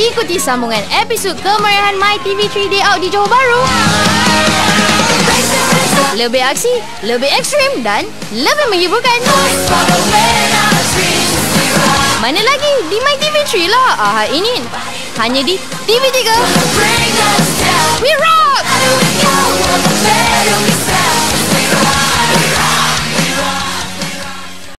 ikuti sambungan episod kemeriahan MyTV3 Day Out di Johor Bahru. Lebih aksi, lebih ekstrim dan lebih menghiburkan. Mana lagi? Di MyTV3 lah. Ahad ini hanya di TV3.